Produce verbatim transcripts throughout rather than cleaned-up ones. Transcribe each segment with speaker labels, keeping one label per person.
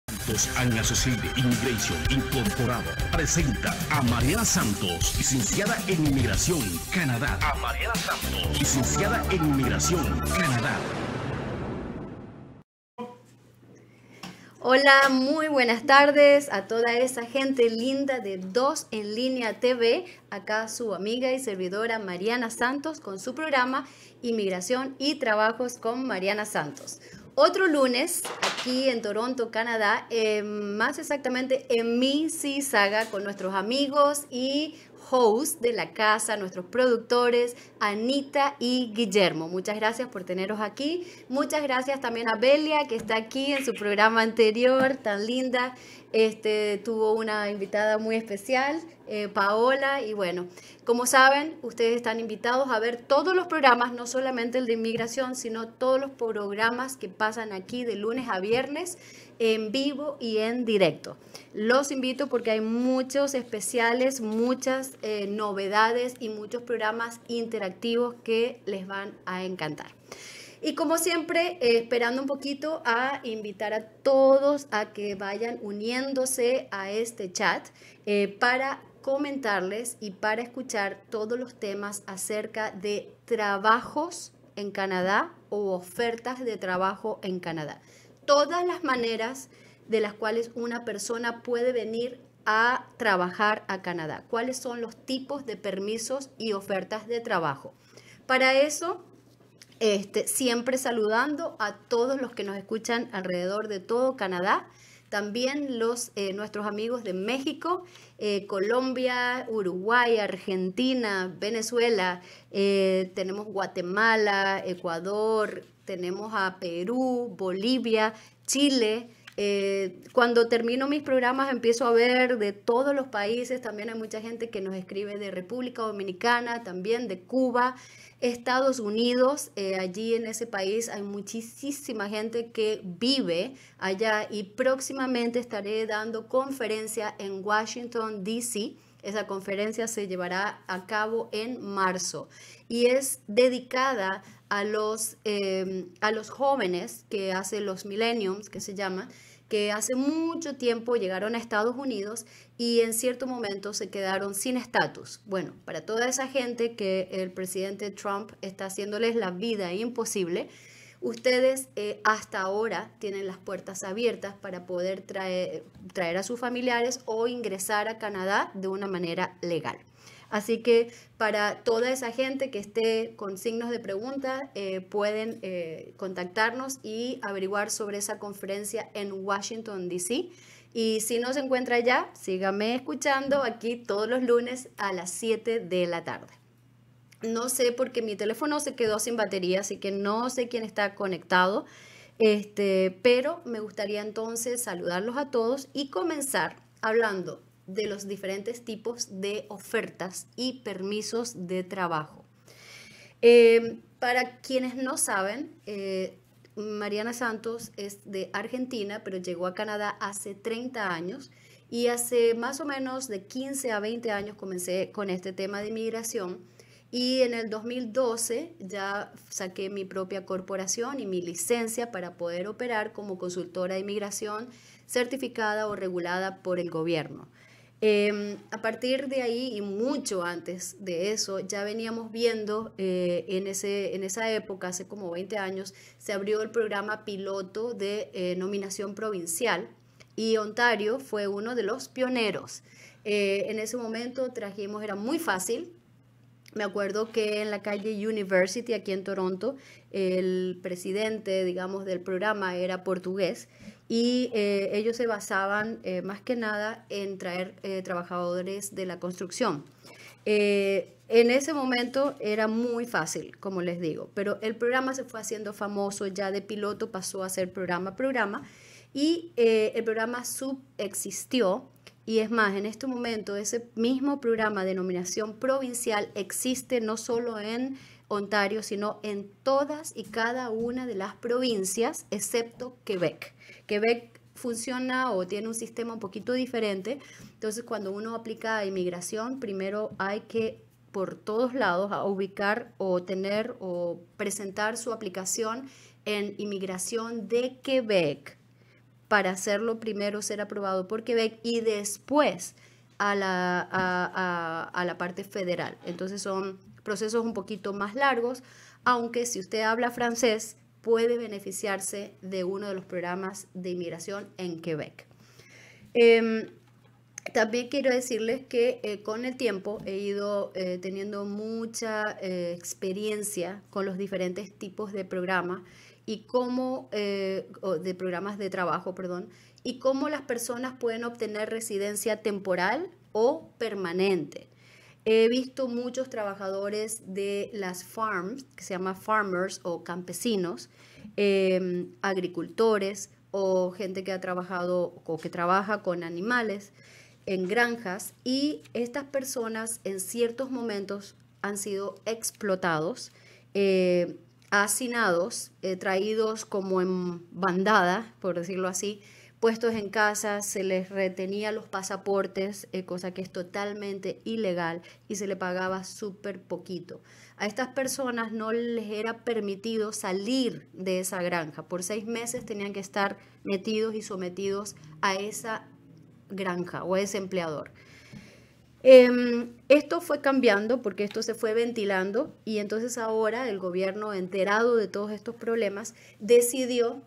Speaker 1: And Associated Immigration Incorporado presenta a Mariana Santos, licenciada en Inmigración, Canadá. A Mariana Santos, licenciada en Inmigración, Canadá.
Speaker 2: Hola, muy buenas tardes a toda esa gente linda de Dos en Línea T V. Acá su amiga y servidora Mariana Santos con su programa Inmigración y Trabajos con Mariana Santos. Otro lunes aquí en Toronto, Canadá, eh, más exactamente en Mississauga, con nuestros amigos y hosts de la casa, nuestros productores, Anita y Guillermo. Muchas gracias por teneros aquí. Muchas gracias también a Belia, que está aquí en su programa anterior, tan linda. Este, tuvo una invitada muy especial, eh, Paola, y bueno, como saben, ustedes están invitados a ver todos los programas, no solamente el de inmigración, sino todos los programas que pasan aquí de lunes a viernes, en vivo y en directo. Los invito porque hay muchos especiales, muchas eh, novedades y muchos programas interactivos que les van a encantar. Y como siempre, eh, esperando un poquito a invitar a todos a que vayan uniéndose a este chat eh, para comentarles y para escuchar todos los temas acerca de trabajos en Canadá o ofertas de trabajo en Canadá. Todas las maneras de las cuales una persona puede venir a trabajar a Canadá. ¿Cuáles son los tipos de permisos y ofertas de trabajo? Para eso, este, siempre saludando a todos los que nos escuchan alrededor de todo Canadá. También los, eh, nuestros amigos de México, eh, Colombia, Uruguay, Argentina, Venezuela, eh, tenemos Guatemala, Ecuador, tenemos a Perú, Bolivia, Chile. Eh, cuando termino mis programas empiezo a ver de todos los países. También hay mucha gente que nos escribe de República Dominicana, también de Cuba, Estados Unidos. Eh, allí en ese país hay muchísima gente que vive allá y próximamente estaré dando conferencia en Washington, D C Esa conferencia se llevará a cabo en marzo y es dedicada a los, eh, a los jóvenes que hace los millennials, que se llama, que hace mucho tiempo llegaron a Estados Unidos y en cierto momento se quedaron sin estatus. Bueno, para toda esa gente que el presidente Trump está haciéndoles la vida imposible, ustedes eh, hasta ahora tienen las puertas abiertas para poder traer, traer a sus familiares o ingresar a Canadá de una manera legal. Así que para toda esa gente que esté con signos de pregunta, eh, pueden eh, contactarnos y averiguar sobre esa conferencia en Washington, D C Y si no se encuentra allá, sígame escuchando aquí todos los lunes a las siete de la tarde. No sé porque mi teléfono se quedó sin batería, así que no sé quién está conectado, este, pero me gustaría entonces saludarlos a todos y comenzar hablando de los diferentes tipos de ofertas y permisos de trabajo. Eh, para quienes no saben, eh, Mariana Santos es de Argentina, pero llegó a Canadá hace treinta años y hace más o menos de quince a veinte años comencé con este tema de inmigración y en el dos mil doce ya saqué mi propia corporación y mi licencia para poder operar como consultora de inmigración certificada o regulada por el gobierno. Eh, a partir de ahí y mucho antes de eso, ya veníamos viendo eh, en, ese, en esa época, hace como veinte años, se abrió el programa piloto de eh, nominación provincial y Ontario fue uno de los pioneros. Eh, en ese momento trajimos, era muy fácil. Me acuerdo que en la calle University, aquí en Toronto, el presidente, digamos, del programa era portugués y eh, ellos se basaban eh, más que nada en traer eh, trabajadores de la construcción. Eh, en ese momento era muy fácil, como les digo, pero el programa se fue haciendo famoso, ya de piloto pasó a ser programa a programa y eh, el programa subexistió. Y es más, en este momento ese mismo programa de nominación provincial existe no solo en Ontario, sino en todas y cada una de las provincias, excepto Quebec. Quebec funciona o tiene un sistema un poquito diferente. Entonces, cuando uno aplica a inmigración, primero hay que por todos lados a ubicar o tener o presentar su aplicación en Inmigración de Quebec. para hacerlo primero ser aprobado por Quebec y después a la, a, a, a la parte federal. Entonces son procesos un poquito más largos, aunque si usted habla francés puede beneficiarse de uno de los programas de inmigración en Quebec. Eh, También quiero decirles que eh, con el tiempo he ido eh, teniendo mucha eh, experiencia con los diferentes tipos de programas y cómo, eh, de programas de trabajo, perdón, y cómo las personas pueden obtener residencia temporal o permanente. He visto muchos trabajadores de las farms, que se llama farmers o campesinos, eh, agricultores o gente que ha trabajado o que trabaja con animales en granjas, y estas personas en ciertos momentos han sido explotados, eh, hacinados, eh, traídos como en bandada, por decirlo así, puestos en casa, se les retenía los pasaportes, eh, cosa que es totalmente ilegal, y se le pagaba súper poquito. A estas personas no les era permitido salir de esa granja. Por seis meses tenían que estar metidos y sometidos a esa granja o a ese empleador. Eh, esto fue cambiando porque esto se fue ventilando, y entonces ahora el gobierno, enterado de todos estos problemas, decidió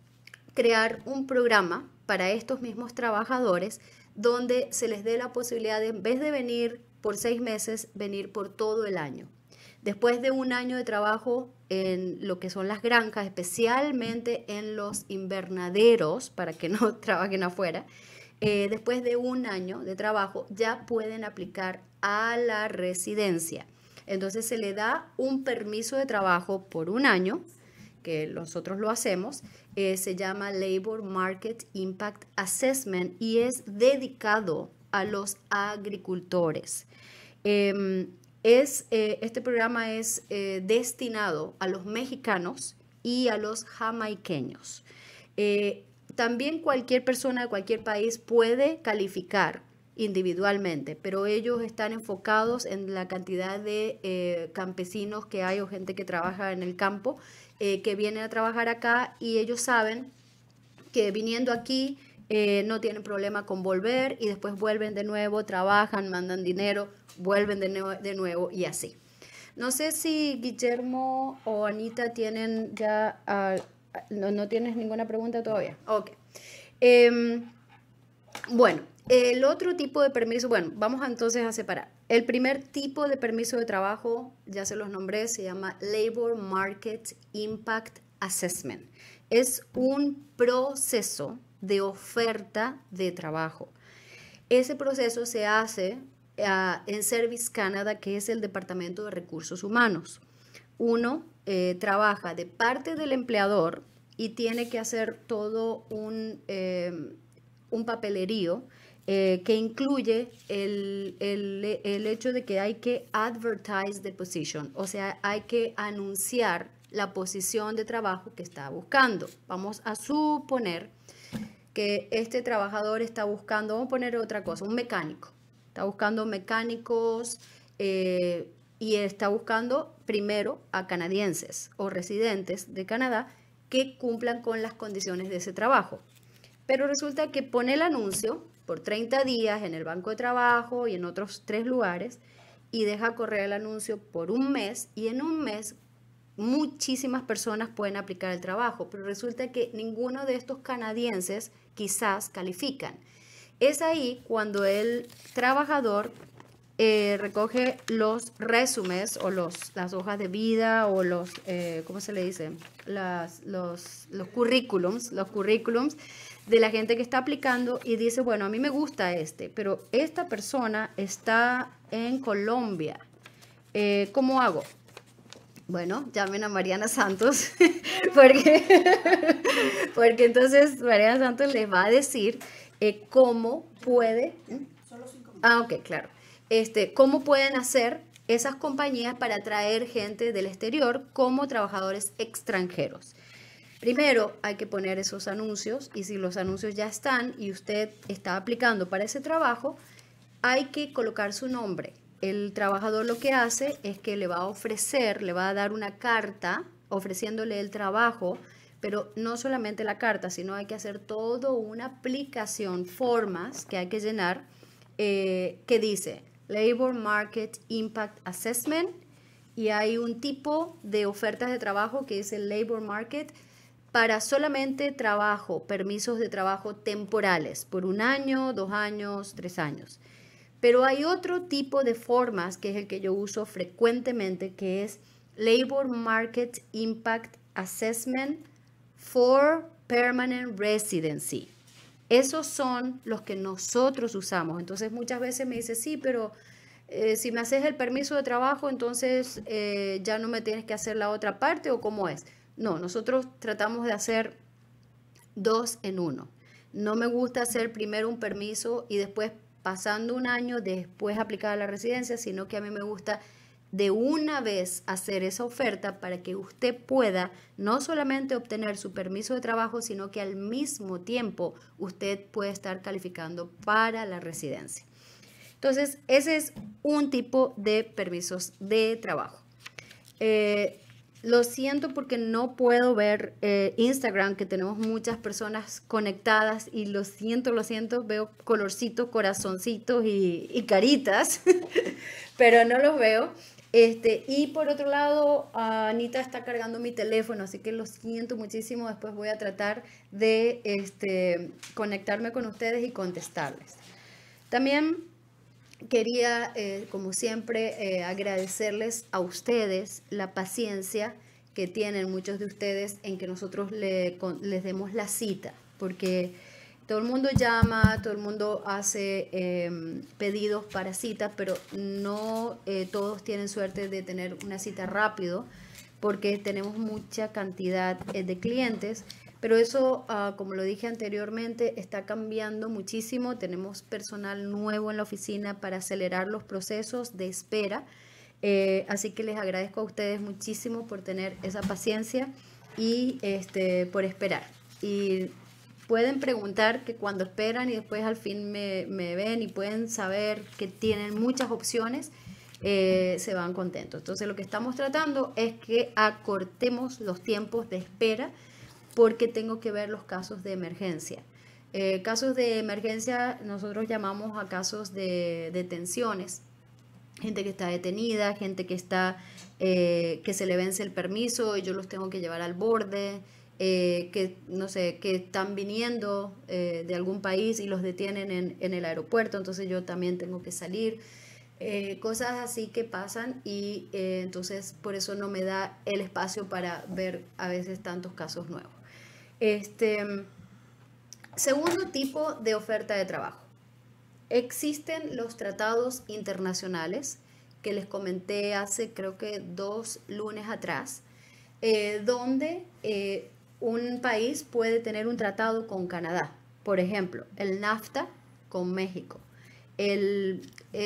Speaker 2: crear un programa para estos mismos trabajadores donde se les dé la posibilidad de, en vez de venir por seis meses, venir por todo el año. Después de un año de trabajo en lo que son las granjas, especialmente en los invernaderos, para que no trabajen afuera, eh, después de un año de trabajo ya pueden aplicar a la residencia. Entonces se le da un permiso de trabajo por un año, que nosotros lo hacemos, eh, se llama Labor Market Impact Assessment y es dedicado a los agricultores. Eh, es, eh, este programa es eh, destinado a los mexicanos y a los jamaiqueños. Eh, también cualquier persona de cualquier país puede calificar individualmente, pero ellos están enfocados en la cantidad de eh, campesinos que hay o gente que trabaja en el campo, eh, que vienen a trabajar acá, y ellos saben que viniendo aquí eh, no tienen problema con volver, y después vuelven de nuevo, trabajan, mandan dinero, vuelven de, nuevo, de nuevo y así. No sé si Guillermo o Anita tienen ya, uh, no, no tienes ninguna pregunta todavía. Ok. Eh, bueno. El otro tipo de permiso, bueno, vamos entonces a separar. El primer tipo de permiso de trabajo, ya se los nombré, se llama Labor Market Impact Assessment. Es un proceso de oferta de trabajo. Ese proceso se hace uh, en Service Canada, que es el Departamento de Recursos Humanos. Uno eh, trabaja de parte del empleador y tiene que hacer todo un, eh, un papelerío Eh, que incluye el, el, el hecho de que hay que advertise the position, o sea, hay que anunciar la posición de trabajo que está buscando. Vamos a suponer que este trabajador está buscando, vamos a poner otra cosa, un mecánico. Está buscando mecánicos eh, y está buscando primero a canadienses o residentes de Canadá que cumplan con las condiciones de ese trabajo. Pero resulta que pone el anuncio por treinta días en el banco de trabajo y en otros tres lugares, y deja correr el anuncio por un mes, y en un mes muchísimas personas pueden aplicar el trabajo, pero resulta que ninguno de estos canadienses quizás califican. Es ahí cuando el trabajador eh, recoge los resúmenes o los, las hojas de vida o los, eh, ¿cómo se le dice? Las, los, los currículums, los currículums de la gente que está aplicando, y dice, bueno, a mí me gusta este, pero esta persona está en Colombia. Eh, ¿Cómo hago? Bueno, llamen a Mariana Santos, porque, porque entonces Mariana Santos les va a decir eh, cómo puede... Solo cinco minutos. Ah, ok, claro. Este, cómo pueden hacer esas compañías para atraer gente del exterior como trabajadores extranjeros. Primero hay que poner esos anuncios, y si los anuncios ya están y usted está aplicando para ese trabajo, hay que colocar su nombre. El trabajador lo que hace es que le va a ofrecer, le va a dar una carta ofreciéndole el trabajo Pero no solamente la carta, sino hay que hacer toda una aplicación, formas que hay que llenar, eh, que dice Labor Market Impact Assessment, y hay un tipo de ofertas de trabajo que es el Labor Market para solamente trabajo, permisos de trabajo temporales, por un año, dos años, tres años. Pero hay otro tipo de formas, que es el que yo uso frecuentemente, que es Labor Market Impact Assessment for Permanent Residency. Esos son los que nosotros usamos. Entonces muchas veces me dice, sí, pero eh, si me haces el permiso de trabajo, entonces eh, ya no me tienes que hacer la otra parte, ¿o cómo es? No, nosotros tratamos de hacer dos en uno. No me gusta hacer primero un permiso y después, pasando un año, después aplicar a la residencia, sino que a mí me gusta de una vez hacer esa oferta para que usted pueda no solamente obtener su permiso de trabajo, sino que al mismo tiempo usted puede estar calificando para la residencia. Entonces, ese es un tipo de permisos de trabajo. Eh, lo siento porque no puedo ver eh, Instagram, que tenemos muchas personas conectadas, y lo siento, lo siento, veo colorcitos, corazoncitos y, y caritas, pero no los veo. Este, y por otro lado, Anita está cargando mi teléfono, así que lo siento muchísimo. Después voy a tratar de este, conectarme con ustedes y contestarles. También quería, eh, como siempre, eh, agradecerles a ustedes la paciencia que tienen muchos de ustedes en que nosotros le, con, les demos la cita, porque todo el mundo llama, todo el mundo hace eh, pedidos para citas, pero no eh, todos tienen suerte de tener una cita rápido, porque tenemos mucha cantidad eh, de clientes. Pero eso, uh, como lo dije anteriormente, está cambiando muchísimo. Tenemos personal nuevo en la oficina para acelerar los procesos de espera. Eh, así que les agradezco a ustedes muchísimo por tener esa paciencia y este, por esperar. Y pueden preguntar que cuando esperan y después al fin me, me ven y pueden saber que tienen muchas opciones, eh, se van contentos. Entonces lo que estamos tratando es que acortemos los tiempos de espera, porque tengo que ver los casos de emergencia. Eh, casos de emergencia nosotros llamamos a casos de detenciones. Gente que está detenida, gente que, está, eh, que se le vence el permiso y yo los tengo que llevar al borde, eh, que, no sé, que están viniendo eh, de algún país y los detienen en, en el aeropuerto, entonces yo también tengo que salir. Eh, cosas así que pasan y eh, entonces por eso no me da el espacio para ver a veces tantos casos nuevos. Este, segundo tipo de oferta de trabajo. Existen los tratados internacionales que les comenté hace creo que dos lunes atrás, eh, donde eh, un país puede tener un tratado con Canadá. Por ejemplo, el NAFTA con México, el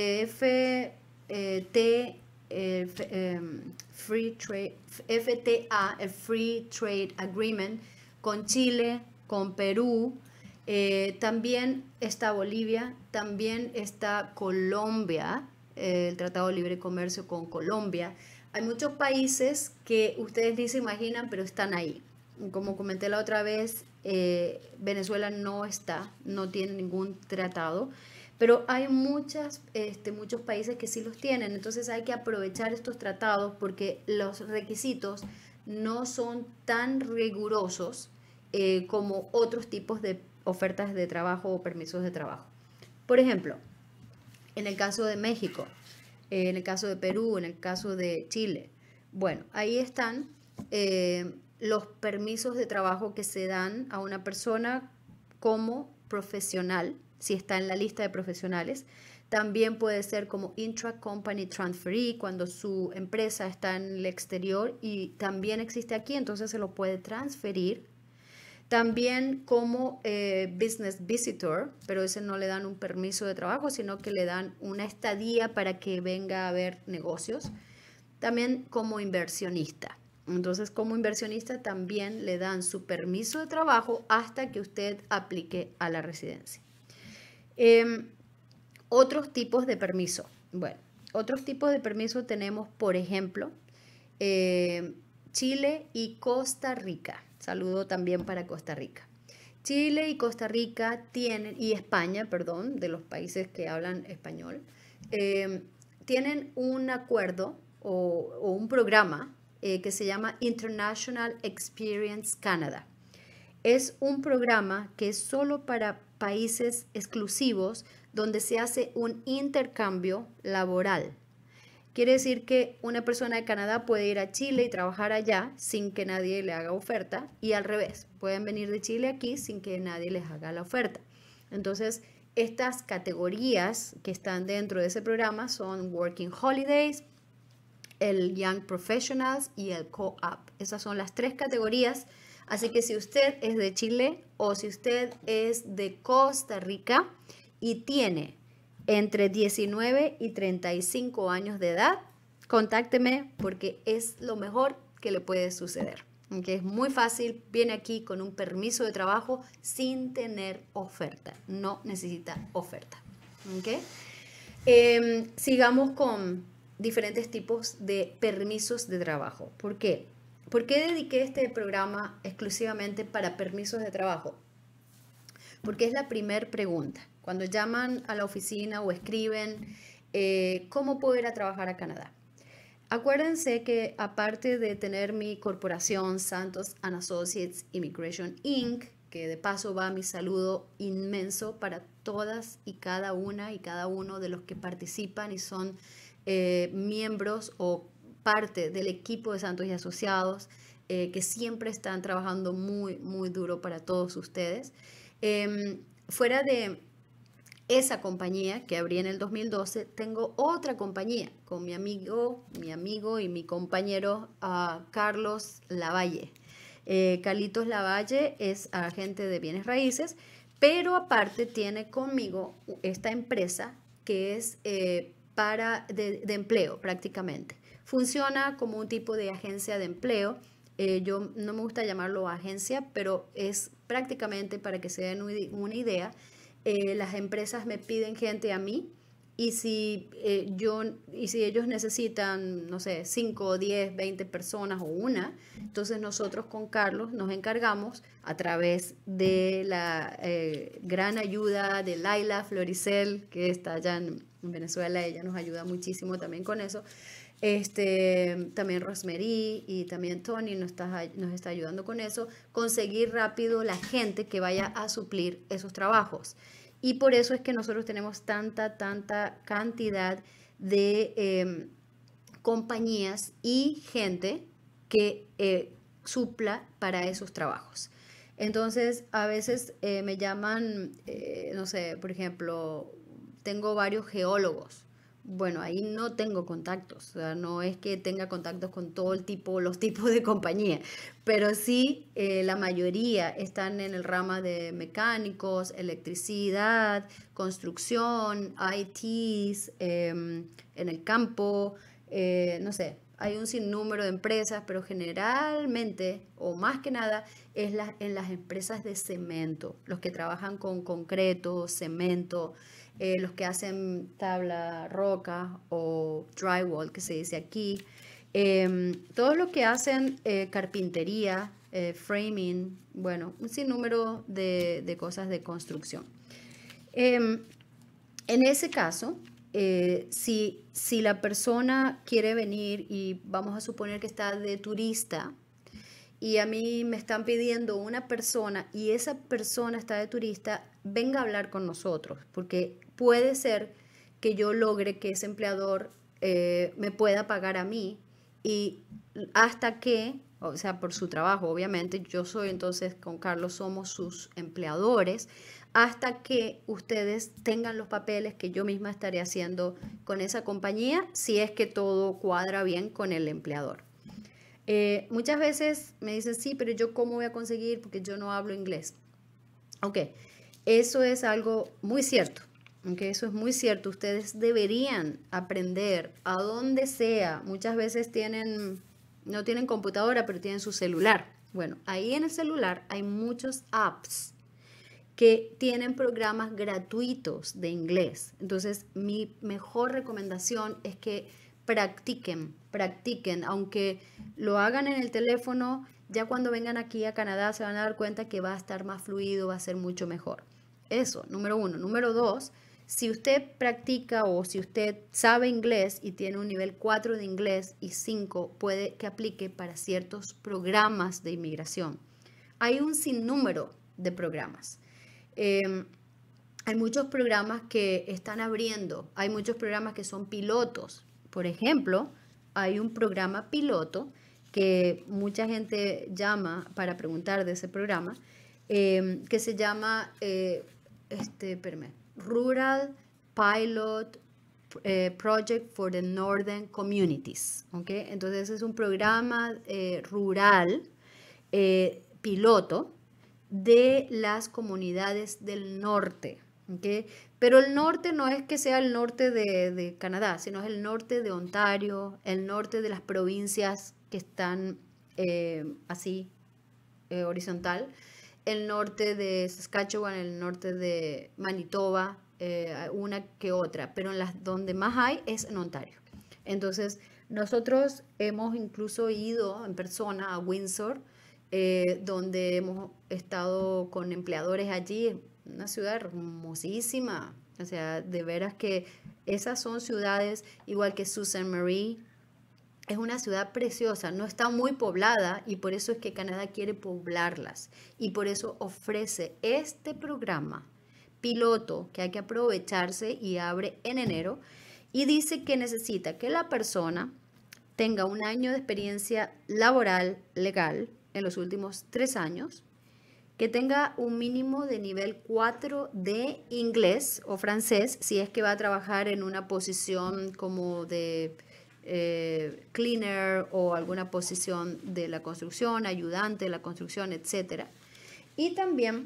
Speaker 2: F T, el Free Trade, F T A, el Free Trade Agreement con Chile, con Perú, eh, también está Bolivia, también está Colombia, eh, el Tratado de Libre Comercio con Colombia. Hay muchos países que ustedes ni se imaginan, pero están ahí. Como comenté la otra vez, eh, Venezuela no está, no tiene ningún tratado, pero hay muchas, este, muchos países que sí los tienen. Entonces hay que aprovechar estos tratados porque los requisitos no son tan rigurosos eh, como otros tipos de ofertas de trabajo o permisos de trabajo. Por ejemplo, en el caso de México, eh, en el caso de Perú, en el caso de Chile, bueno, ahí están eh, los permisos de trabajo que se dan a una persona como profesional, si está en la lista de profesionales. También puede ser como intra-company transferee, cuando su empresa está en el exterior y también existe aquí, entonces se lo puede transferir. También como eh, business visitor, pero ese no le dan un permiso de trabajo, sino que le dan una estadía para que venga a ver negocios. También como inversionista. Entonces, como inversionista también le dan su permiso de trabajo hasta que usted aplique a la residencia. Eh, otros tipos de permiso. Bueno, otros tipos de permiso tenemos, por ejemplo, eh, Chile y Costa Rica. Saludo también para Costa Rica. Chile y Costa Rica tienen, y España, perdón, de los países que hablan español, eh, tienen un acuerdo o, o un programa eh, que se llama International Experience Canada. Es un programa que es solo para países exclusivos donde se hace un intercambio laboral. Quiere decir que una persona de Canadá puede ir a Chile y trabajar allá sin que nadie le haga oferta, y al revés, pueden venir de Chile aquí sin que nadie les haga la oferta. Entonces, estas categorías que están dentro de ese programa son Working Holidays, el Young Professionals y el Co-op. Esas son las tres categorías. Así que si usted es de Chile o si usted es de Costa Rica y tiene entre diecinueve y treinta y cinco años de edad, contácteme porque es lo mejor que le puede suceder. ¿Okay? Es muy fácil, viene aquí con un permiso de trabajo sin tener oferta, no necesita oferta. ¿Okay? Eh, sigamos con diferentes tipos de permisos de trabajo. ¿Por qué? ¿Por qué dediqué este programa exclusivamente para permisos de trabajo? Porque es la primera pregunta. Cuando llaman a la oficina o escriben, eh, ¿cómo puedo ir a trabajar a Canadá? Acuérdense que aparte de tener mi corporación Santos and Associates Immigration incorporated, que de paso va mi saludo inmenso para todas y cada una y cada uno de los que participan y son eh, miembros o parte del equipo de Santos y Asociados, eh, que siempre están trabajando muy, muy duro para todos ustedes. Eh, fuera de esa compañía que abrí en el dos mil doce, tengo otra compañía con mi amigo, mi amigo y mi compañero uh, Carlos Lavalle. Eh, Carlitos Lavalle es agente de bienes raíces, pero aparte tiene conmigo esta empresa que es eh, para de, de empleo prácticamente. Funciona como un tipo de agencia de empleo. Eh, yo no me gusta llamarlo agencia, pero es prácticamente, para que se den una idea, eh, las empresas me piden gente a mí y si, eh, yo, y si ellos necesitan, no sé, cinco, diez, veinte personas o una, entonces nosotros con Carlos nos encargamos a través de la eh, gran ayuda de Laila Floricel, que está allá en Venezuela. Ella nos ayuda muchísimo también con eso. Este, también Rosemary y también Tony nos está, nos está ayudando con eso, conseguir rápido la gente que vaya a suplir esos trabajos. Y por eso es que nosotros tenemos tanta, tanta cantidad de eh, compañías y gente que eh, supla para esos trabajos. Entonces, a veces eh, me llaman, eh, no sé, por ejemplo, tengo varios geólogos. Bueno, ahí no tengo contactos, o sea, no es que tenga contactos con todo el tipo, los tipos de compañía, pero sí eh, la mayoría están en el rama de mecánicos, electricidad, construcción, I Ts, eh, en el campo, eh, no sé, hay un sinnúmero de empresas, pero generalmente, o más que nada, es la, en las empresas de cemento, los que trabajan con concreto, cemento, Eh, los que hacen tabla roca o drywall, que se dice aquí, eh, todos los que hacen eh, carpintería, eh, framing, bueno, un sinnúmero de, de cosas de construcción. Eh, en ese caso, eh, si, si la persona quiere venir y vamos a suponer que está de turista, y a mí me están pidiendo una persona y esa persona está de turista, venga a hablar con nosotros, porque puede ser que yo logre que ese empleador eh, me pueda pagar a mí y hasta que, o sea, por su trabajo, obviamente, yo soy entonces con Carlos, somos sus empleadores, hasta que ustedes tengan los papeles que yo misma estaré haciendo con esa compañía, si es que todo cuadra bien con el empleador. Eh, muchas veces me dicen, sí, pero yo cómo voy a conseguir porque yo no hablo inglés. Ok, eso es algo muy cierto. Okay, eso es muy cierto. Ustedes deberían aprender a donde sea. Muchas veces tienen, no tienen computadora, pero tienen su celular. Bueno, ahí en el celular hay muchos apps que tienen programas gratuitos de inglés. Entonces, mi mejor recomendación es que practiquen, practiquen, aunque lo hagan en el teléfono, ya cuando vengan aquí a Canadá se van a dar cuenta que va a estar más fluido, va a ser mucho mejor. Eso, número uno. Número dos, si usted practica o si usted sabe inglés y tiene un nivel cuatro de inglés y cinco, puede que aplique para ciertos programas de inmigración. Hay un sinnúmero de programas. Eh, hay muchos programas que están abriendo, hay muchos programas que son pilotos. Por ejemplo, hay un programa piloto que mucha gente llama para preguntar de ese programa, eh, que se llama eh, este, espérame, Rural Pilot eh, Project for the Northern Communities. ¿Okay? Entonces es un programa eh, rural eh, piloto de las comunidades del norte. ¿Okay? Pero el norte no es que sea el norte de, de Canadá, sino es el norte de Ontario, el norte de las provincias que están eh, así, eh, horizontal, el norte de Saskatchewan, el norte de Manitoba, eh, una que otra, pero en las donde más hay es en Ontario. Entonces, nosotros hemos incluso ido en persona a Windsor, eh, donde hemos estado con empleadores allí, una ciudad hermosísima, o sea, de veras que esas son ciudades, igual que Sault Ste. Marie, es una ciudad preciosa, no está muy poblada y por eso es que Canadá quiere poblarlas y por eso ofrece este programa piloto que hay que aprovecharse y abre en enero y dice que necesita que la persona tenga un año de experiencia laboral legal en los últimos tres años, que tenga un mínimo de nivel cuatro de inglés o francés si es que va a trabajar en una posición como de Eh, cleaner o alguna posición de la construcción, ayudante de la construcción, etcétera. Y también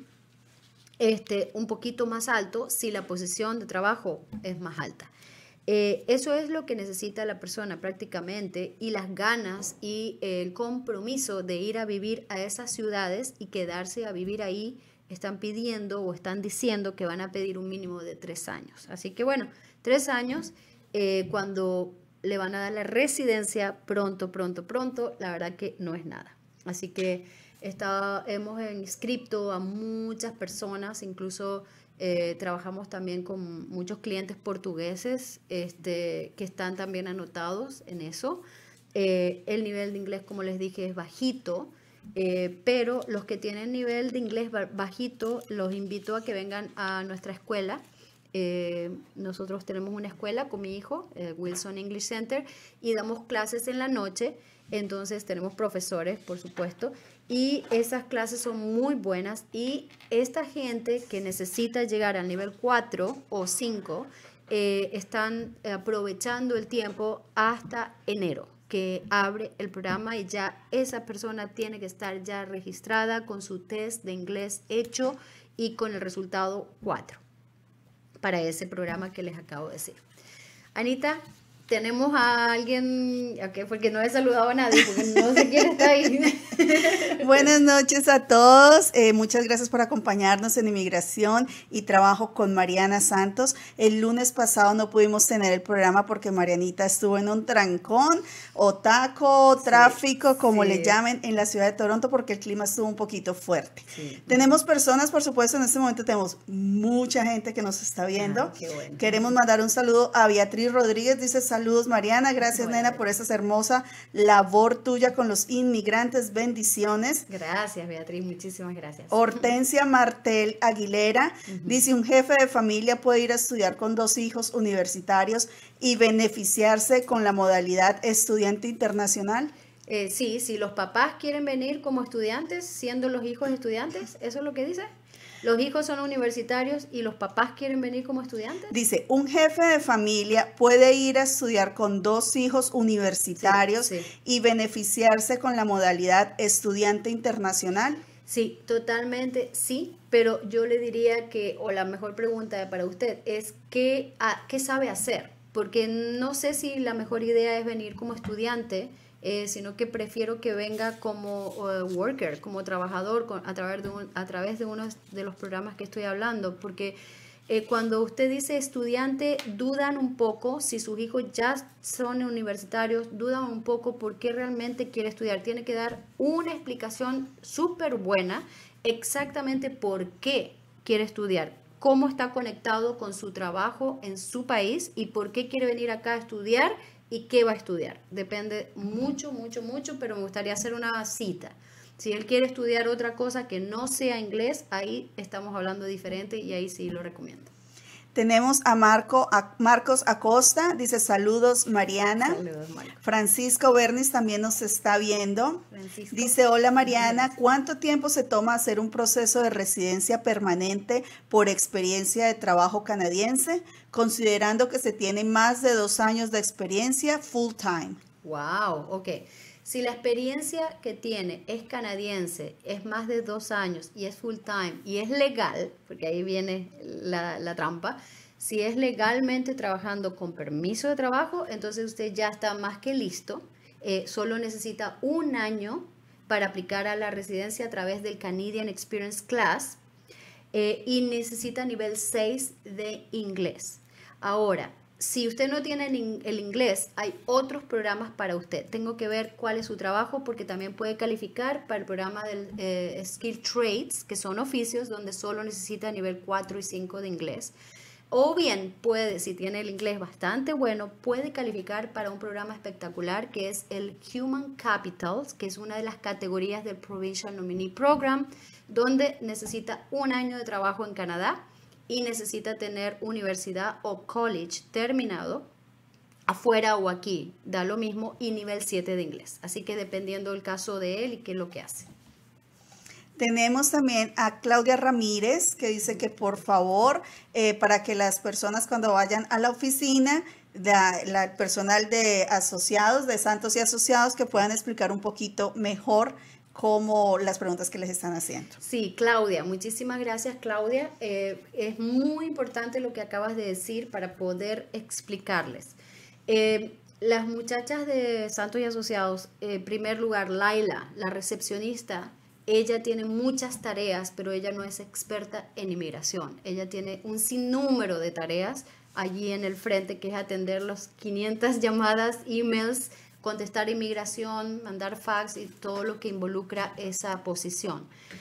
Speaker 2: este, un poquito más alto si la posición de trabajo es más alta. Eh, eso es lo que necesita la persona prácticamente y las ganas y el compromiso de ir a vivir a esas ciudades y quedarse a vivir ahí. Están pidiendo o están diciendo que van a pedir un mínimo de tres años. Así que bueno, tres años eh, cuando le van a dar la residencia pronto, pronto, pronto, la verdad que no es nada. Así que está, hemos inscrito a muchas personas, incluso eh, trabajamos también con muchos clientes portugueses este, que están también anotados en eso. Eh, el nivel de inglés, como les dije, es bajito, eh, pero los que tienen nivel de inglés bajito, los invito a que vengan a nuestra escuela. Eh, nosotros tenemos una escuela con mi hijo, eh, Wilson English Center, y damos clases en la noche, entonces tenemos profesores, por supuesto, y esas clases son muy buenas y esta gente que necesita llegar al nivel cuatro o cinco eh, están aprovechando el tiempo hasta enero, que abre el programa y ya esa persona tiene que estar ya registrada con su test de inglés hecho y con el resultado cuatro. Para ese programa que les acabo de decir. Anita, tenemos a alguien, okay, porque no he saludado a nadie, porque no sé quién está ahí.
Speaker 3: Buenas noches a todos, eh, muchas gracias por acompañarnos en Inmigración y Trabajo con Mariana Santos. El lunes pasado no pudimos tener el programa porque Marianita estuvo en un trancón, o taco, tráfico, sí, como sí. le llamen, en la ciudad de Toronto porque el clima estuvo un poquito fuerte. Sí. Tenemos personas, por supuesto, en este momento tenemos mucha gente que nos está viendo. Ah, qué bueno. Queremos mandar un saludo a Beatriz Rodríguez, dice saludos Mariana, gracias bueno, nena por esa hermosa labor tuya con los inmigrantes, bendiciones.
Speaker 2: Gracias Beatriz, muchísimas gracias.
Speaker 3: Hortensia Martel Aguilera, uh-huh. dice un jefe de familia puede ir a estudiar con dos hijos universitarios y beneficiarse con la modalidad estudiante internacional.
Speaker 2: Eh, sí, si los papás quieren venir como estudiantes, siendo los hijos estudiantes, ¿eso es lo que dice? ¿Los hijos son universitarios y los papás quieren venir como estudiantes?
Speaker 3: Dice, un jefe de familia puede ir a estudiar con dos hijos universitarios sí, sí. y beneficiarse con la modalidad estudiante internacional.
Speaker 2: Sí, totalmente sí, pero yo le diría que, o la mejor pregunta para usted es, ¿qué, a, ¿qué sabe hacer? Porque no sé si la mejor idea es venir como estudiante, Eh, sino que prefiero que venga como uh, worker, como trabajador con, a, través de un, a través de uno de los programas que estoy hablando, porque Eh, cuando usted dice estudiante, dudan un poco, si sus hijos ya son universitarios, dudan un poco por qué realmente quiere estudiar. Tiene que dar una explicación súper buena exactamente por qué quiere estudiar, cómo está conectado con su trabajo en su país y por qué quiere venir acá a estudiar y qué va a estudiar. Depende mucho, mucho, mucho, pero me gustaría hacer una cita. Si él quiere estudiar otra cosa que no sea inglés, ahí estamos hablando diferente y ahí sí lo recomiendo.
Speaker 3: Tenemos a, Marco, a Marcos Acosta, dice saludos Mariana.
Speaker 2: Saludos, Marco.
Speaker 3: Francisco Bernis también nos está viendo.
Speaker 2: Francisco.
Speaker 3: Dice, hola Mariana, ¿cuánto tiempo se toma hacer un proceso de residencia permanente por experiencia de trabajo canadiense, considerando que se tiene más de dos años de experiencia full time?
Speaker 2: Wow, ok. Si la experiencia que tiene es canadiense, es más de dos años y es full time y es legal, porque ahí viene la, la trampa, si es legalmente trabajando con permiso de trabajo, entonces usted ya está más que listo. Eh, solo necesita un año para aplicar a la residencia a través del Canadian Experience Class eh, y necesita nivel seis de inglés. Ahora, si usted no tiene el inglés, hay otros programas para usted. Tengo que ver cuál es su trabajo porque también puede calificar para el programa del eh, Skill Trades, que son oficios donde solo necesita nivel cuatro y cinco de inglés. O bien puede, si tiene el inglés bastante bueno, puede calificar para un programa espectacular que es el Human Capital, que es una de las categorías del Provincial Nominee Program, donde necesita un año de trabajo en Canadá y necesita tener universidad o college terminado, afuera o aquí, da lo mismo, y nivel siete de inglés. Así que dependiendo del caso de él y qué es lo que hace.
Speaker 3: Tenemos también a Claudia Ramírez, que dice que por favor, eh, para que las personas cuando vayan a la oficina, la, la, el personal de asociados, de Santos y Asociados, que puedan explicar un poquito mejor como las preguntas que les están haciendo.
Speaker 2: Sí, Claudia, muchísimas gracias, Claudia. Eh, es muy importante lo que acabas de decir para poder explicarles. Eh, las muchachas de Santos y Asociados, en primer lugar, Laila, la recepcionista, ella tiene muchas tareas, pero ella no es experta en inmigración. Ella tiene un sinnúmero de tareas allí en el frente, que es atender las quinientas llamadas, emails, contestar inmigración, mandar fax y todo lo que involucra esa posición.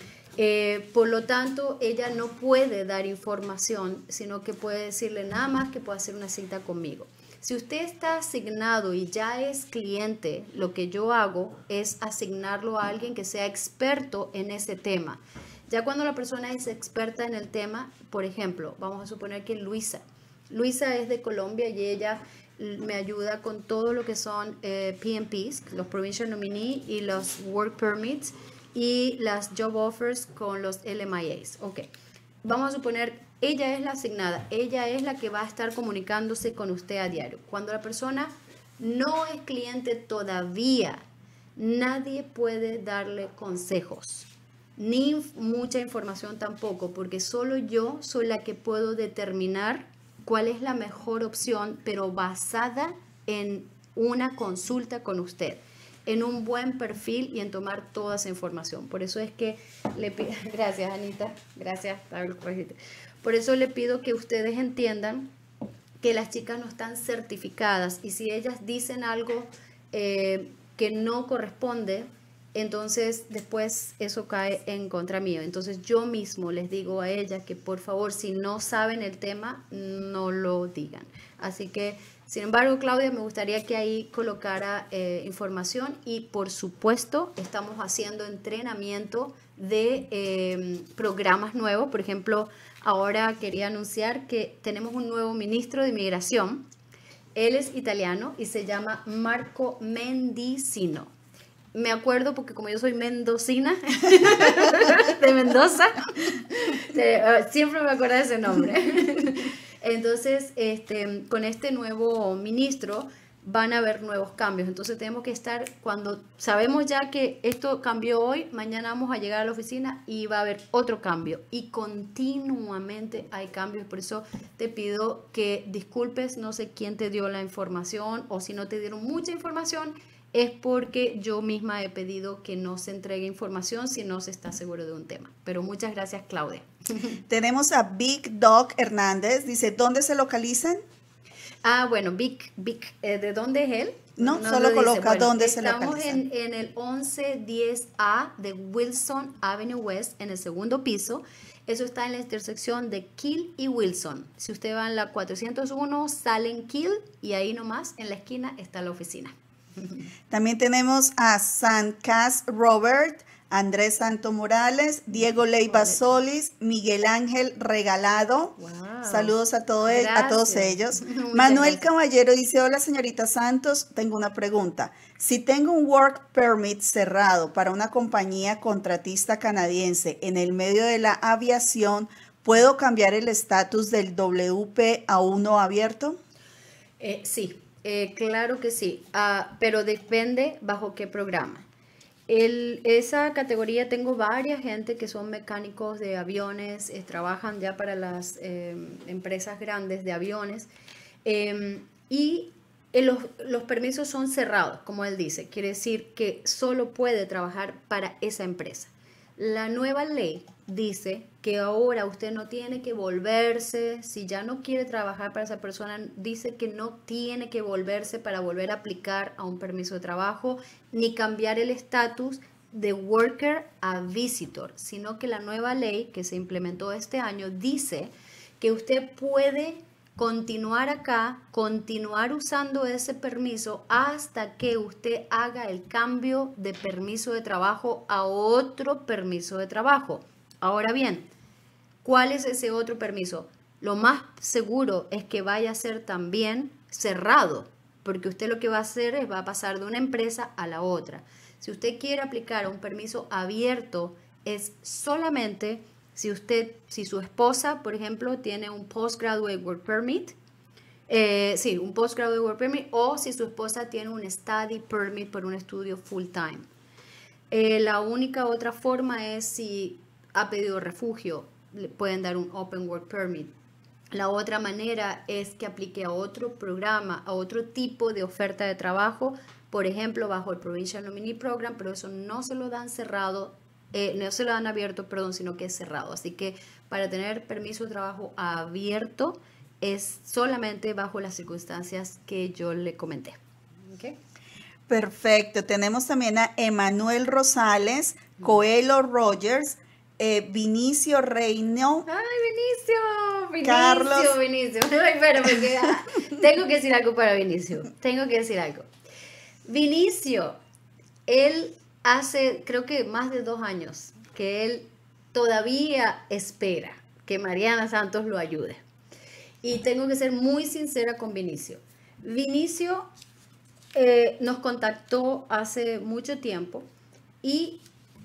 Speaker 2: Eh, por lo tanto, ella no puede dar información, sino que puede decirle nada más que puede hacer una cita conmigo. Si usted está asignado y ya es cliente, lo que yo hago es asignarlo a alguien que sea experto en ese tema. Ya cuando la persona es experta en el tema, por ejemplo, vamos a suponer que Luisa. Luisa es de Colombia y ella me ayuda con todo lo que son eh, P M Ps, los Provincial Nominee y los Work Permits y las Job Offers con los L M I As. Ok, vamos a suponer, ella es la asignada, ella es la que va a estar comunicándose con usted a diario. Cuando la persona no es cliente todavía, nadie puede darle consejos, ni mucha información tampoco, porque solo yo soy la que puedo determinar cuál es la mejor opción, pero basada en una consulta con usted, en un buen perfil y en tomar toda esa información. Por eso es que le pido, gracias Anita, gracias, por eso le pido que ustedes entiendan que las chicas no están certificadas y si ellas dicen algo eh, que no corresponde, entonces después eso cae en contra mío. Entonces yo mismo les digo a ellas que por favor, si no saben el tema, no lo digan. Así que, sin embargo, Claudia, me gustaría que ahí colocara eh, información y por supuesto estamos haciendo entrenamiento de eh, programas nuevos. Por ejemplo, ahora quería anunciar que tenemos un nuevo ministro de Inmigración. Él es italiano y se llama Marco Mendicino. Me acuerdo porque como yo soy mendocina, de Mendoza, de, uh, siempre me acuerdo de ese nombre. Entonces, este, con este nuevo ministro van a haber nuevos cambios. Entonces tenemos que estar, cuando sabemos ya que esto cambió hoy, mañana vamos a llegar a la oficina y va a haber otro cambio. Y continuamente hay cambios. Por eso te pido que disculpes, no sé quién te dio la información o si no te dieron mucha información, es porque yo misma he pedido que no se entregue información si no se está seguro de un tema. Pero muchas gracias, Claudia.
Speaker 3: Tenemos a Big Dog Hernández, dice, ¿dónde se localizan?
Speaker 2: Ah, bueno, Big, Big, eh, ¿de dónde es él?
Speaker 3: No, no solo coloca bueno, dónde se localizan.
Speaker 2: Estamos en, en el once diez A de Wilson Avenue West, en el segundo piso. Eso está en la intersección de Kill y Wilson. Si usted va en la cuatrocientos uno, sale en Kill y ahí nomás en la esquina está la oficina.
Speaker 3: También tenemos a San Cas Robert, Andrés Santo Morales, Diego Leiva Solis, Miguel Ángel Regalado. Wow. Saludos a, todo el, a todos ellos. Manuel gracias. Caballero dice, hola señorita Santos, tengo una pregunta. Si tengo un work permit cerrado para una compañía contratista canadiense en el medio de la aviación, ¿puedo cambiar el estatus del W P a uno abierto?
Speaker 2: Eh, sí, eh, claro que sí, uh, pero depende bajo qué programa. El, esa categoría tengo varias gente que son mecánicos de aviones, eh, trabajan ya para las eh, empresas grandes de aviones eh, y eh, los, los permisos son cerrados, como él dice, quiere decir que solo puede trabajar para esa empresa. La nueva ley dice que ahora usted no tiene que volverse, si ya no quiere trabajar para esa persona, dice que no tiene que volverse para volver a aplicar a un permiso de trabajo, ni cambiar el estatus de worker a visitor, sino que la nueva ley que se implementó este año dice que usted puede continuar acá, continuar usando ese permiso hasta que usted haga el cambio de permiso de trabajo a otro permiso de trabajo. Ahora bien, ¿cuál es ese otro permiso? Lo más seguro es que vaya a ser también cerrado, porque usted lo que va a hacer es va a pasar de una empresa a la otra. Si usted quiere aplicar un permiso abierto, es solamente si usted, si su esposa, por ejemplo, tiene un Postgraduate Work Permit, eh, sí, un Postgraduate Work Permit, o si su esposa tiene un Study Permit por un estudio full time. Eh, la única otra forma es si ha pedido refugio, le pueden dar un Open Work Permit. La otra manera es que aplique a otro programa, a otro tipo de oferta de trabajo, por ejemplo, bajo el Provincial Nominee Program, pero eso no se lo dan cerrado, eh, no se lo dan abierto, perdón, sino que es cerrado. Así que para tener permiso de trabajo abierto es solamente bajo las circunstancias que yo le comenté. ¿Okay?
Speaker 3: Perfecto. Tenemos también a Emanuel Rosales, Coelho Rogers, Eh, Vinicio Reino.
Speaker 2: Ay, Vinicio, Vinicio,
Speaker 3: Carlos.
Speaker 2: Vinicio. Ay, espérame, que, ah, tengo que decir algo para Vinicio. Tengo que decir algo. Vinicio, él hace, creo que más de dos años, que él todavía espera que Mariana Santos lo ayude. Y tengo que ser muy sincera con Vinicio. Vinicio eh, nos contactó hace mucho tiempo y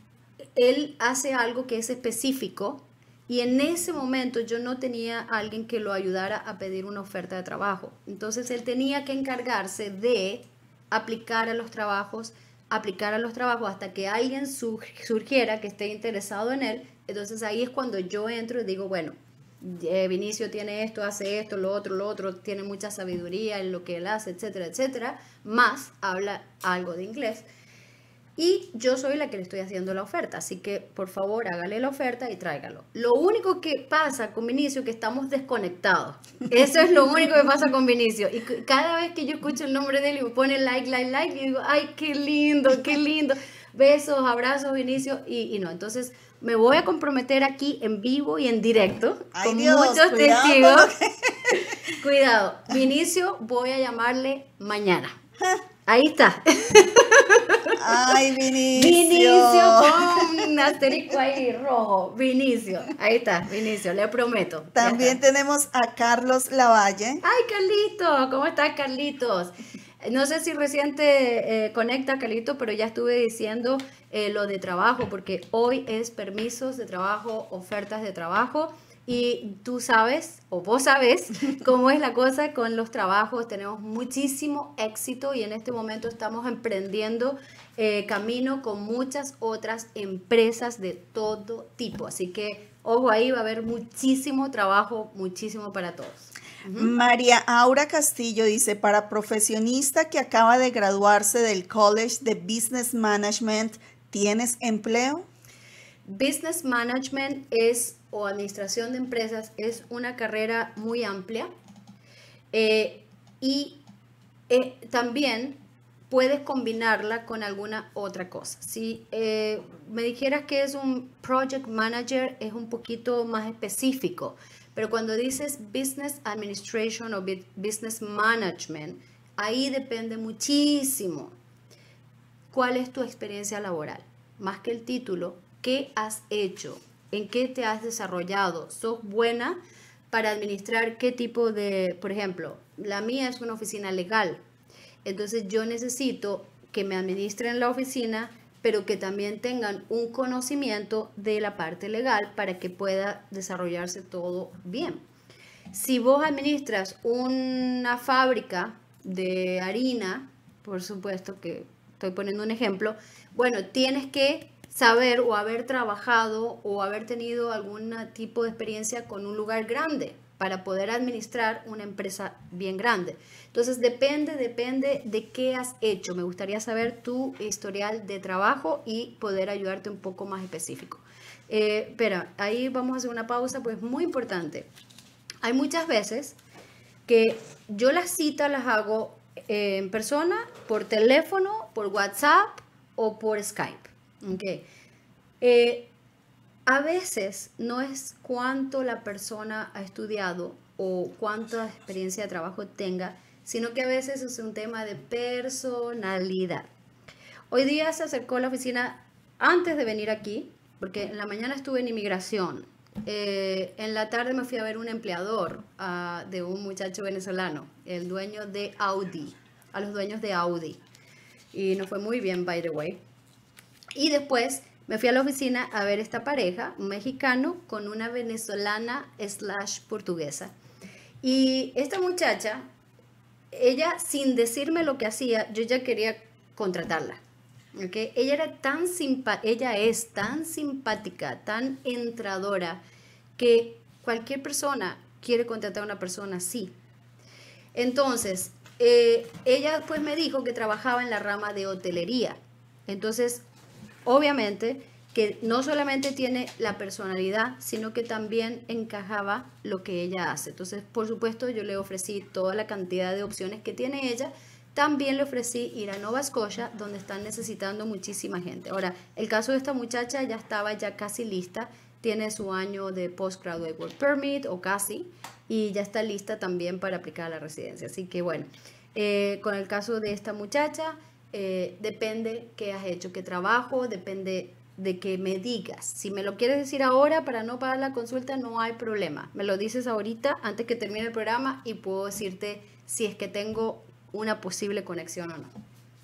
Speaker 2: él hace algo que es específico y en ese momento yo no tenía a alguien que lo ayudara a pedir una oferta de trabajo. Entonces él tenía que encargarse de aplicar a los trabajos, aplicar a los trabajos hasta que alguien surgiera que esté interesado en él. Entonces ahí es cuando yo entro y digo, bueno, eh, Vinicio tiene esto, hace esto, lo otro, lo otro, tiene mucha sabiduría en lo que él hace, etcétera, etcétera, más habla algo de inglés. Y yo soy la que le estoy haciendo la oferta, así que por favor hágale la oferta y tráigalo. Lo único que pasa con Vinicio es que estamos desconectados. Eso es lo único que pasa con Vinicio. Y cada vez que yo escucho el nombre de él y me pone like, like, like, y digo, ay, qué lindo, qué lindo. Besos, abrazos, Vinicio, y, y no. Entonces me voy a comprometer aquí en vivo y en directo, ay, con Dios, muchos cuidado, testigos. Que... Cuidado, Vinicio voy a llamarle mañana. Ahí está.
Speaker 3: Ay, Vinicio.
Speaker 2: Vinicio con un asterisco ahí rojo. Vinicio. Ahí está, Vinicio, le prometo.
Speaker 3: También tenemos a Carlos Lavalle.
Speaker 2: Ay, Carlitos, ¿cómo estás, Carlitos? No sé si recién te eh, conecta, Carlitos, pero ya estuve diciendo eh, lo de trabajo, porque hoy es permisos de trabajo, ofertas de trabajo. Y tú sabes, o vos sabés, cómo es la cosa con los trabajos. Tenemos muchísimo éxito y en este momento estamos emprendiendo eh, camino con muchas otras empresas de todo tipo. Así que, ojo ahí, va a haber muchísimo trabajo, muchísimo para todos. Uh-huh.
Speaker 3: María Aura Castillo dice, para profesionista que acaba de graduarse del College de Business Management, ¿tienes empleo?
Speaker 2: Business Management es o administración de empresas es una carrera muy amplia eh, y eh, también puedes combinarla con alguna otra cosa. Si eh, me dijeras que es un project manager, es un poquito más específico, pero cuando dices business administration o business management, ahí depende muchísimo cuál es tu experiencia laboral, más que el título, qué has hecho, en qué te has desarrollado, sos buena para administrar qué tipo de, por ejemplo, la mía es una oficina legal. Entonces yo necesito que me administren la oficina, pero que también tengan un conocimiento de la parte legal para que pueda desarrollarse todo bien. Si vos administras una fábrica de harina, por supuesto que estoy poniendo un ejemplo, bueno, tienes que saber o haber trabajado o haber tenido algún tipo de experiencia con un lugar grande para poder administrar una empresa bien grande. Entonces, depende, depende de qué has hecho. Me gustaría saber tu historial de trabajo y poder ayudarte un poco más específico. Eh, espera, ahí vamos a hacer una pausa, pues muy importante. Hay muchas veces que yo las citas las hago eh, en persona, por teléfono, por WhatsApp o por Skype. Okay. Eh, A veces no es cuánto la persona ha estudiado o cuánta experiencia de trabajo tenga, sino que a veces es un tema de personalidad. Hoy día se acercó a la oficina antes de venir aquí, porque en la mañana estuve en inmigración. Eh, en la tarde me fui a ver un empleador uh, de un muchacho venezolano, el dueño de Audi, a los dueños de Audi. Y nos fue muy bien, by the way. Y después me fui a la oficina a ver esta pareja, un mexicano con una venezolana slash portuguesa. Y esta muchacha, ella sin decirme lo que hacía, yo ya quería contratarla. ¿Okay? Ella era tan simpa- ella es tan simpática, tan entradora, que cualquier persona quiere contratar a una persona así. Entonces, eh, ella pues me dijo que trabajaba en la rama de hotelería. Entonces, obviamente que no solamente tiene la personalidad, sino que también encajaba lo que ella hace. Entonces, por supuesto, yo le ofrecí toda la cantidad de opciones que tiene ella. También le ofrecí ir a Nova Scotia, donde están necesitando muchísima gente. Ahora, el caso de esta muchacha ya estaba ya casi lista. Tiene su año de Postgraduate Work Permit, o casi, y ya está lista también para aplicar a la residencia. Así que, bueno, eh, con el caso de esta muchacha, Eh, depende qué has hecho, qué trabajo, depende de que me digas. Si me lo quieres decir ahora para no pagar la consulta, no hay problema. Me lo dices ahorita antes que termine el programa y puedo decirte si es que tengo una posible conexión o no.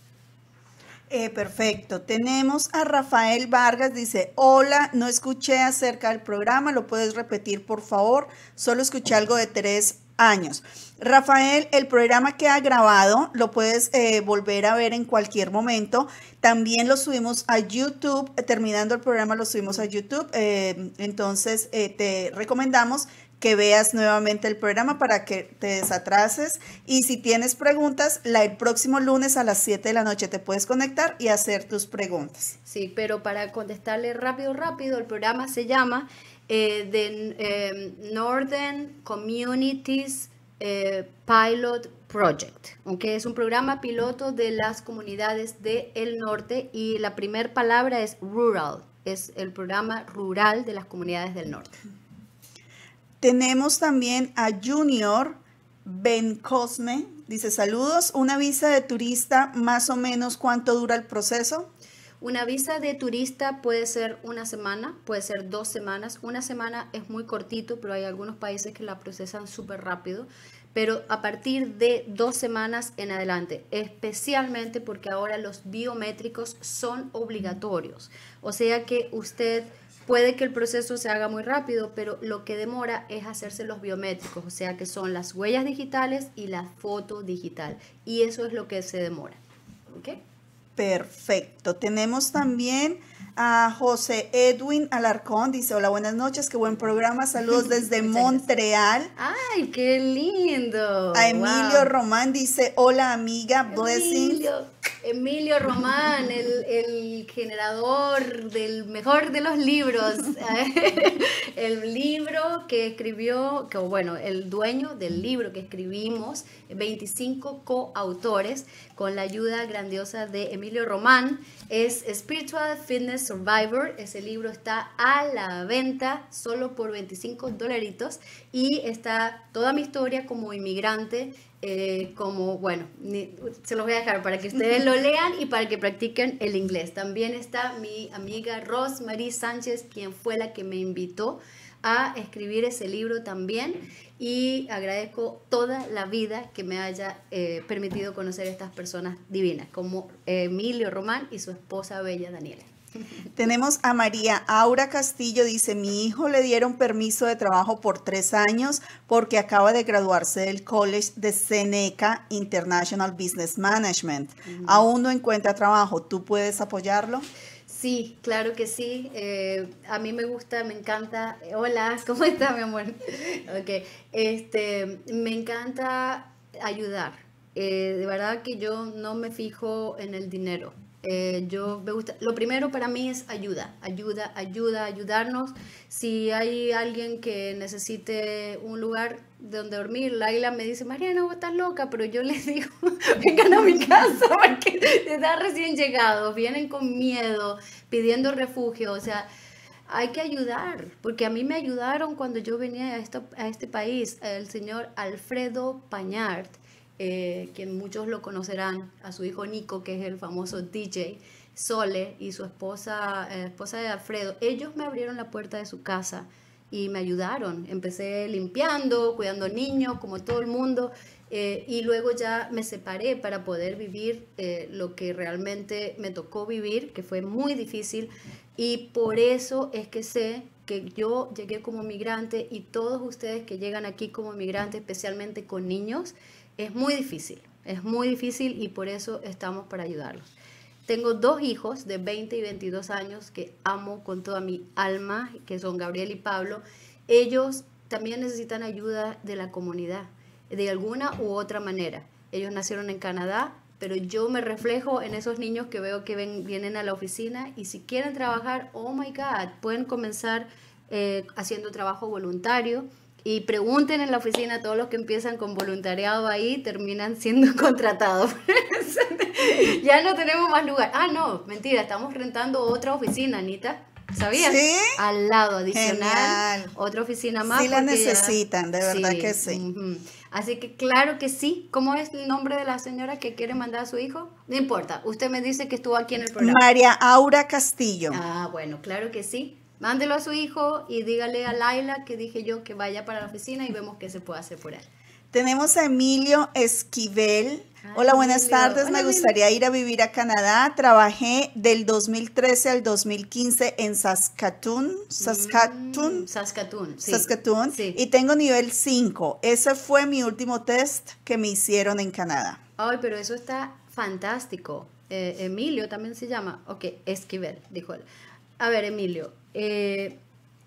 Speaker 3: Eh, perfecto. Tenemos a Rafael Vargas, dice, hola, no escuché acerca del programa, ¿lo puedes repetir por favor? Solo escuché algo de tres años. Rafael, el programa que ha grabado lo puedes eh, volver a ver en cualquier momento. También lo subimos a YouTube, terminando el programa lo subimos a YouTube, eh, entonces eh, te recomendamos que veas nuevamente el programa para que te desatrases, y si tienes preguntas, la, el próximo lunes a las siete de la noche te puedes conectar y hacer tus preguntas.
Speaker 2: Sí, pero para contestarle rápido, rápido, el programa se llama eh, The eh, Northern Communities eh, Pilot Project, ¿okay? Es un programa piloto de las comunidades del norte y la primera palabra es rural, es el programa rural de las comunidades del norte.
Speaker 3: Tenemos también a Junior Ben Cosme, dice saludos, una visa de turista, más o menos ¿cuánto dura el proceso?
Speaker 2: Una visa de turista puede ser una semana, puede ser dos semanas. Una semana es muy cortito, pero hay algunos países que la procesan súper rápido. Pero a partir de dos semanas en adelante, especialmente porque ahora los biométricos son obligatorios. O sea que usted puede que el proceso se haga muy rápido, pero lo que demora es hacerse los biométricos, o sea que son las huellas digitales y la foto digital. Y eso es lo que se demora. ¿Okay?
Speaker 3: Perfecto. Tenemos también a José Edwin Alarcón, dice, hola, buenas noches, qué buen programa, saludos desde Montreal.
Speaker 2: ¡Ay, qué lindo!
Speaker 3: A Emilio wow. Román dice, hola amiga, blessings.
Speaker 2: Emilio, Emilio Román, el, el generador del mejor de los libros. El libro que escribió, que bueno, el dueño del libro que escribimos, veinticinco coautores, con la ayuda grandiosa de Emilio Román, es Spiritual Fitness Survivor. Ese libro está a la venta solo por veinticinco dolaritos y está toda mi historia como inmigrante. Eh, como, bueno, ni, se los voy a dejar para que ustedes lo lean y para que practiquen el inglés. También está mi amiga Rosemary Sánchez, quien fue la que me invitó a escribir ese libro también, y agradezco toda la vida que me haya eh, permitido conocer a estas personas divinas, como Emilio Román y su esposa bella Daniela.
Speaker 3: Tenemos a María Aura Castillo, dice, mi hijo le dieron permiso de trabajo por tres años porque acaba de graduarse del College de Seneca International Business Management. Uh-huh. Aún no encuentra trabajo, ¿tú puedes apoyarlo?
Speaker 2: Sí, claro que sí. Eh, a mí me gusta, me encanta. Hola, ¿cómo está, mi amor? Okay. Este, me encanta ayudar. Eh, de verdad que yo no me fijo en el dinero. Eh, yo me gusta, lo primero para mí es ayuda, ayuda, ayuda, ayudarnos. Si hay alguien que necesite un lugar donde dormir, Laila me dice, Mariana, vos estás loca, pero yo les digo, vengan a mi casa porque están recién llegados, vienen con miedo, pidiendo refugio, o sea, hay que ayudar, porque a mí me ayudaron cuando yo venía a, esto, a este país, el señor Alfredo Pañart. Eh, que muchos lo conocerán, a su hijo Nico, que es el famoso D J, Sole, y su esposa, eh, esposa de Alfredo. Ellos me abrieron la puerta de su casa y me ayudaron. Empecé limpiando, cuidando niños, como todo el mundo, eh, y luego ya me separé para poder vivir eh, lo que realmente me tocó vivir, que fue muy difícil, y por eso es que sé que yo llegué como migrante, y todos ustedes que llegan aquí como migrantes, especialmente con niños, es muy difícil, es muy difícil, y por eso estamos para ayudarlos. Tengo dos hijos de veinte y veintidós años que amo con toda mi alma, que son Gabriel y Pablo. Ellos también necesitan ayuda de la comunidad, de alguna u otra manera. Ellos nacieron en Canadá, pero yo me reflejo en esos niños que veo que ven, vienen a la oficina, y si quieren trabajar, oh my God, pueden comenzar eh, haciendo trabajo voluntario. Y pregunten en la oficina, todos los que empiezan con voluntariado ahí terminan siendo contratados. Ya no tenemos más lugar. Ah, no, mentira, estamos rentando otra oficina, Anita. ¿Sabías?
Speaker 3: Sí.
Speaker 2: Al lado, adicional.
Speaker 3: Genial.
Speaker 2: Otra oficina más.
Speaker 3: Sí la necesitan, ya... de verdad sí, que sí.
Speaker 2: Uh-huh. Así que claro que sí. ¿Cómo es el nombre de la señora que quiere mandar a su hijo? No importa, usted me dice que estuvo aquí en el programa.
Speaker 3: María Aura Castillo.
Speaker 2: Ah, bueno, claro que sí. Mándelo a su hijo y dígale a Laila que dije yo que vaya para la oficina y vemos qué se puede hacer por él.
Speaker 3: Tenemos a Emilio Esquivel. Ay, Hola, buenas Emilio. tardes. Hola, me gustaría Emilio. ir a vivir a Canadá. Trabajé del dos mil trece al dos mil quince en Saskatoon. Saskatoon.
Speaker 2: Mm, Saskatoon, sí.
Speaker 3: Saskatoon.
Speaker 2: Sí.
Speaker 3: Y tengo nivel cinco. Ese fue mi último test que me hicieron en Canadá.
Speaker 2: Ay, pero eso está fantástico. Eh, Emilio también se llama. Ok, Esquivel, dijo él. A ver, Emilio. Eh,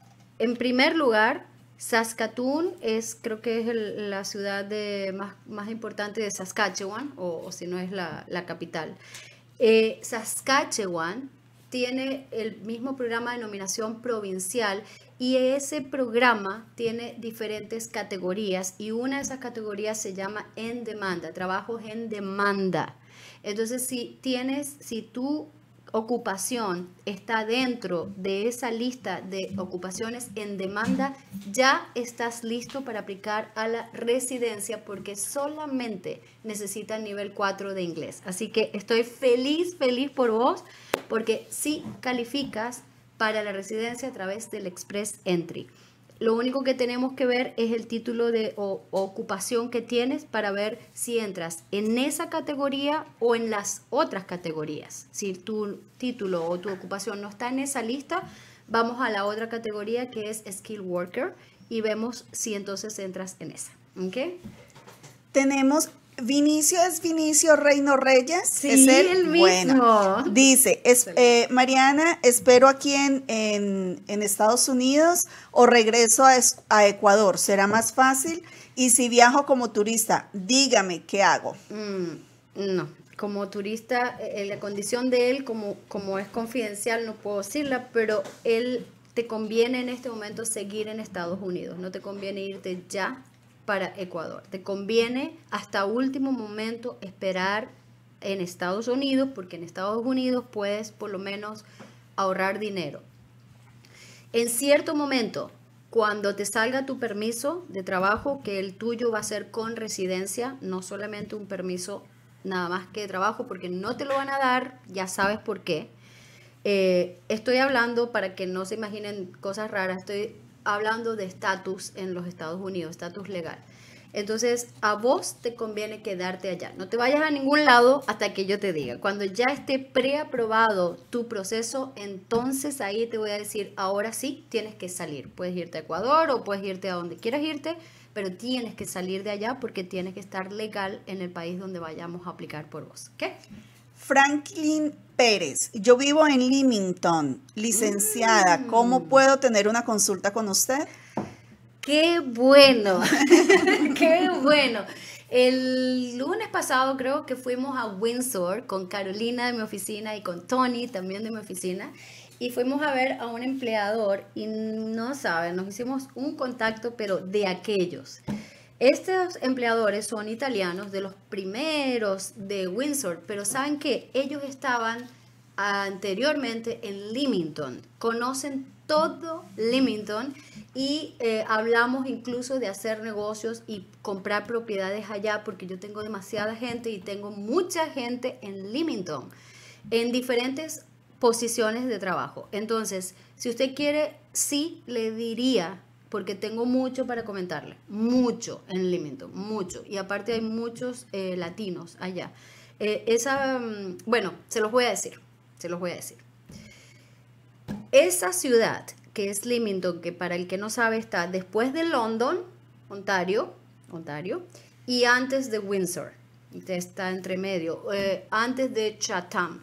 Speaker 2: en primer lugar, Saskatoon es, creo que es el, la ciudad de, más, más importante de Saskatchewan, o, o si no es la, la capital. Eh, Saskatchewan tiene el mismo programa de nominación provincial, y ese programa tiene diferentes categorías, y una de esas categorías se llama en demanda, trabajos en demanda. Entonces, si tienes, si tú ocupación está dentro de esa lista de ocupaciones en demanda, ya estás listo para aplicar a la residencia, porque solamente necesitas nivel cuatro de inglés. Así que estoy feliz, feliz por vos, porque sí calificas para la residencia a través del Express Entry. Lo único que tenemos que ver es el título de o, o ocupación que tienes para ver si entras en esa categoría o en las otras categorías. Si tu título o tu ocupación no está en esa lista, vamos a la otra categoría, que es Skill Worker, y vemos si entonces entras en esa. ¿Okay?
Speaker 3: Tenemos... Vinicio es Vinicio Reino Reyes.
Speaker 2: Sí,
Speaker 3: es él?
Speaker 2: el mismo.
Speaker 3: Bueno, dice, es, eh, Mariana, espero aquí en, en, en Estados Unidos o regreso a, a Ecuador. ¿Será más fácil? Y si viajo como turista, dígame, ¿qué hago?
Speaker 2: Mm, no. como turista, eh, la condición de él, como, como es confidencial, no puedo decirla, pero él te conviene en este momento seguir en Estados Unidos, no te conviene irte ya para Ecuador, te conviene hasta último momento esperar en Estados Unidos, porque en Estados Unidos puedes por lo menos ahorrar dinero. En cierto momento, cuando te salga tu permiso de trabajo, que el tuyo va a ser con residencia, no solamente un permiso nada más que de trabajo, porque no te lo van a dar, ya sabes por qué. Eh, estoy hablando, para que no se imaginen cosas raras, estoy hablando de estatus en los Estados Unidos, estatus legal. Entonces, a vos te conviene quedarte allá. No te vayas a ningún lado hasta que yo te diga. Cuando ya esté preaprobado tu proceso, entonces ahí te voy a decir, ahora sí, tienes que salir. Puedes irte a Ecuador o puedes irte a donde quieras irte, pero tienes que salir de allá porque tienes que estar legal en el país donde vayamos a aplicar por vos. ¿Qué?
Speaker 3: Franklin Pérez, yo vivo en Leamington, licenciada. Mm. ¿Cómo puedo tener una consulta con usted?
Speaker 2: ¡Qué bueno! ¡Qué bueno! El lunes pasado creo que fuimos a Windsor con Carolina de mi oficina y con Tony también de mi oficina y fuimos a ver a un empleador y no saben, nos hicimos un contacto pero de aquellos. Estos empleadores son italianos de los primeros de Windsor, pero saben que ellos estaban anteriormente en Leamington, conocen todo Leamington y eh, hablamos incluso de hacer negocios y comprar propiedades allá porque yo tengo demasiada gente y tengo mucha gente en Leamington en diferentes posiciones de trabajo. Entonces, si usted quiere, sí le diría, porque tengo mucho para comentarle, mucho en Leamington, mucho. Y aparte hay muchos eh, latinos allá. Eh, esa, bueno, se los voy a decir, se los voy a decir. Esa ciudad que es Leamington, que para el que no sabe está después de London, Ontario, Ontario, y antes de Windsor, está entre medio, eh, antes de Chatham,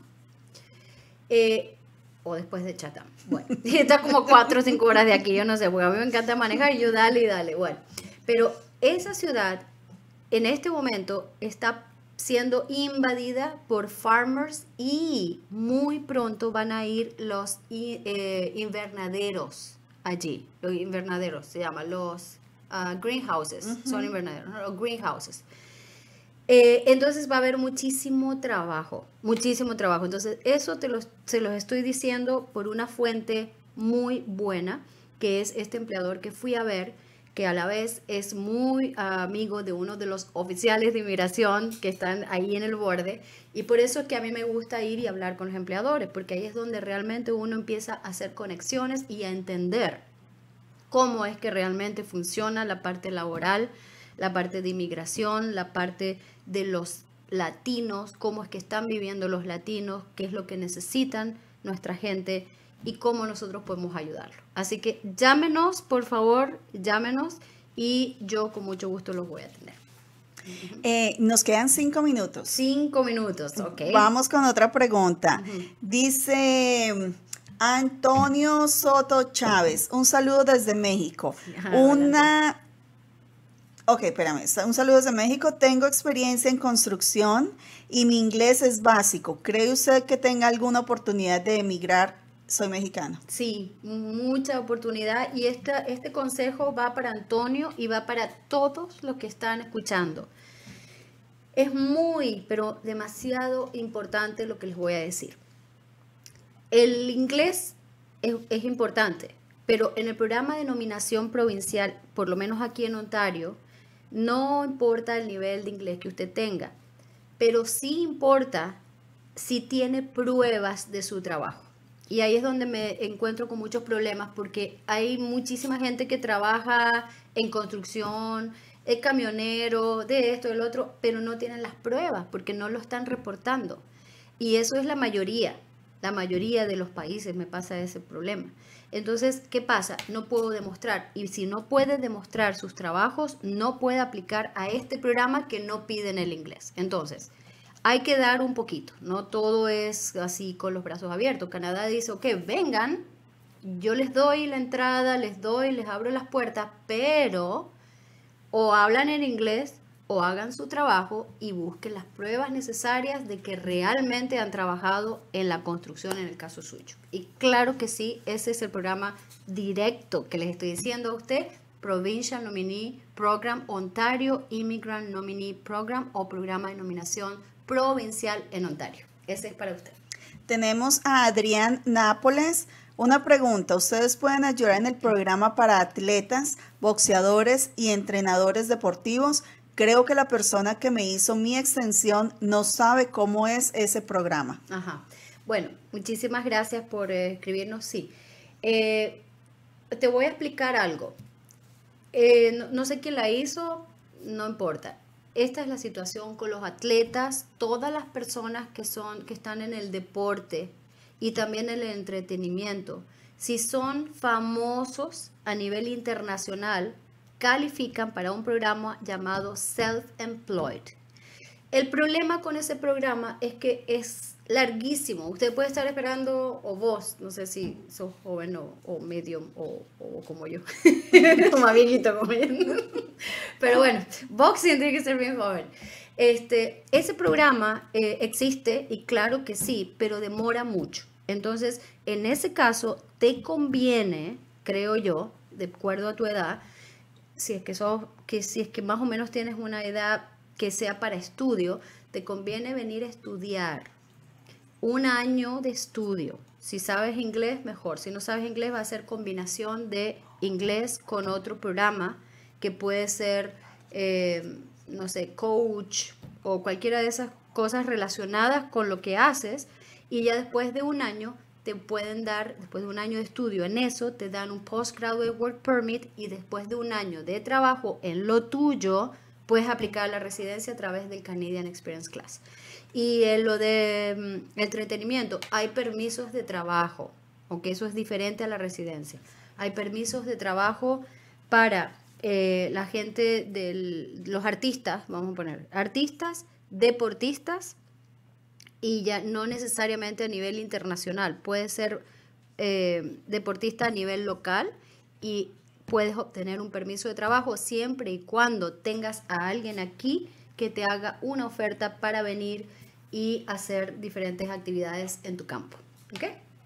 Speaker 2: eh, o después de Chatham, bueno, está como cuatro o cinco horas de aquí, yo no sé, porque a mí me encanta manejar y yo dale y dale, bueno, pero esa ciudad en este momento está siendo invadida por farmers y muy pronto van a ir los eh, invernaderos allí. Los invernaderos se llaman los uh, greenhouses, uh-huh. Son invernaderos, ¿no? Los greenhouses. Eh, entonces va a haber muchísimo trabajo, muchísimo trabajo. Entonces eso te los, se los estoy diciendo por una fuente muy buena, que es este empleador que fui a ver, que a la vez es muy uh, amigo de uno de los oficiales de inmigración que están ahí en el borde, y por eso es que a mí me gusta ir y hablar con los empleadores, porque ahí es donde realmente uno empieza a hacer conexiones y a entender cómo es que realmente funciona la parte laboral, la parte de inmigración, la parte de los latinos, cómo es que están viviendo los latinos, qué es lo que necesitan nuestra gente y cómo nosotros podemos ayudarlo. Así que llámenos, por favor, llámenos y yo con mucho gusto los voy a atender.
Speaker 3: Eh, nos quedan cinco minutos.
Speaker 2: Cinco minutos, ok.
Speaker 3: Vamos con otra pregunta. Uh-huh. Dice Antonio Soto Chávez, un saludo desde México. Ah, Una... Ok, espérame, un saludo desde México. Tengo experiencia en construcción y mi inglés es básico. ¿Cree usted que tenga alguna oportunidad de emigrar? Soy mexicano.
Speaker 2: Sí, mucha oportunidad y esta, este consejo va para Antonio y va para todos los que están escuchando. Es muy, pero demasiado importante lo que les voy a decir. El inglés es, es importante, pero en el programa de nominación provincial, por lo menos aquí en Ontario, no importa el nivel de inglés que usted tenga, pero sí importa si tiene pruebas de su trabajo. Y ahí es donde me encuentro con muchos problemas porque hay muchísima gente que trabaja en construcción, es camionero, de esto, del otro, pero no tienen las pruebas porque no lo están reportando. Y eso es la mayoría, la mayoría de los países me pasa ese problema. Entonces, ¿qué pasa? No puedo demostrar. Y si no puede demostrar sus trabajos, no puede aplicar a este programa que no piden el inglés. Entonces, hay que dar un poquito, no todo es así con los brazos abiertos. Canadá dice, ok, vengan, yo les doy la entrada, les doy, les abro las puertas, pero o hablan en inglés o hagan su trabajo y busquen las pruebas necesarias de que realmente han trabajado en la construcción en el caso suyo. Y claro que sí, ese es el programa directo que les estoy diciendo a usted, Provincial Nominee Program, Ontario Immigrant Nominee Program o programa de nominación provincial en Ontario. Ese es para usted.
Speaker 3: Tenemos a Adrián Nápoles. Una pregunta, ¿ustedes pueden ayudar en el programa para atletas, boxeadores y entrenadores deportivos? Creo que la persona que me hizo mi extensión no sabe cómo es ese programa.
Speaker 2: Ajá. Bueno, muchísimas gracias por eh, escribirnos. Sí. Eh, te voy a explicar algo. Eh, no, no sé quién la hizo, no importa. Esta es la situación con los atletas, todas las personas que, son, que están en el deporte y también en el entretenimiento. Si son famosos a nivel internacional, califican para un programa llamado Self-Employed. El problema con ese programa es que es larguísimo. Usted puede estar esperando, o vos, no sé si sos joven o, o medium o, o como yo, o más viejito como yo. Pero bueno, boxing tiene que ser bien joven. Este, ese programa eh, existe y claro que sí, pero demora mucho. Entonces, en ese caso, te conviene, creo yo, de acuerdo a tu edad, si es que sos, que si es que más o menos tienes una edad que sea para estudio, te conviene venir a estudiar. Un año de estudio. Si sabes inglés, mejor. Si no sabes inglés, va a ser combinación de inglés con otro programa que puede ser, eh, no sé, coach o cualquiera de esas cosas relacionadas con lo que haces. Y ya después de un año te pueden dar, después de un año de estudio en eso, te dan un Postgraduate Work Permit y después de un año de trabajo en lo tuyo, puedes aplicar la residencia a través del Canadian Experience Class. Y en lo de um, entretenimiento, hay permisos de trabajo, aunque eso es diferente a la residencia. Hay permisos de trabajo para eh, la gente, de los artistas, vamos a poner, artistas, deportistas, y ya no necesariamente a nivel internacional. Puede ser eh, deportista a nivel local y puedes obtener un permiso de trabajo siempre y cuando tengas a alguien aquí que te haga una oferta para venir y hacer diferentes actividades en tu campo. ¿Ok?